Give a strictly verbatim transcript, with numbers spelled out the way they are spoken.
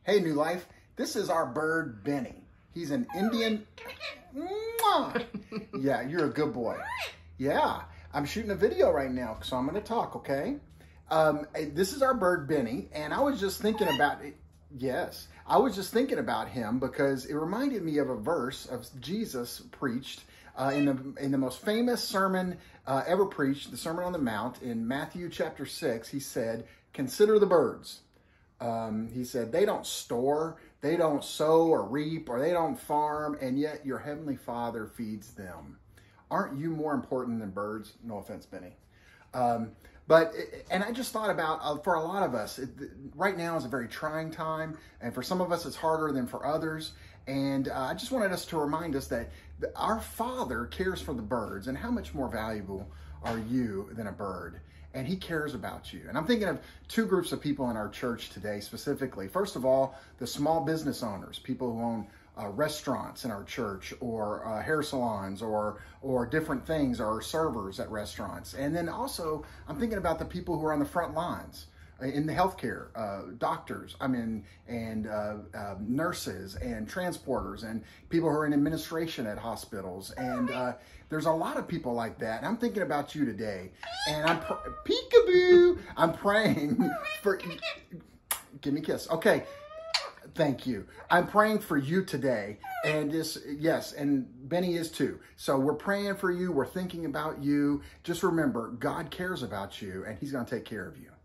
Hey, New Life, this is our bird, Benny. He's an Indian. Mwah! Yeah, you're a good boy. Yeah, I'm shooting a video right now, so I'm going to talk, okay? Um, this is our bird, Benny, and I was just thinking about it. Yes, I was just thinking about him because it reminded me of a verse of Jesus preached uh, in the in the most famous sermon uh, ever preached, the Sermon on the Mount, in Matthew chapter six. He said, "Consider the birds." Um, he said, they don't store, they don't sow or reap, or they don't farm, and yet your heavenly Father feeds them. Aren't you more important than birds? No offense, Benny. Um, but, and I just thought about, uh, for a lot of us, it, right now is a very trying time, and for some of us it's harder than for others. And uh, I just wanted us to remind us that our Father cares for the birds, and how much more valuable are you than a bird? And he cares about you. And I'm thinking of two groups of people in our church today specifically. First of all, the small business owners, people who own uh, restaurants in our church, or uh, hair salons, or or different things, or servers at restaurants. And then also, I'm thinking about the people who are on the front lines in the healthcare, uh, doctors, I mean, and uh, uh, nurses and transporters and people who are in administration at hospitals. And uh, there's a lot of people like that. And I'm thinking about you today. And I'm, pr- peekaboo, I'm praying for, give me a kiss. Okay, thank you. I'm praying for you today. And this, yes, and Benny is too. So we're praying for you. We're thinking about you. Just remember, God cares about you, and he's going to take care of you.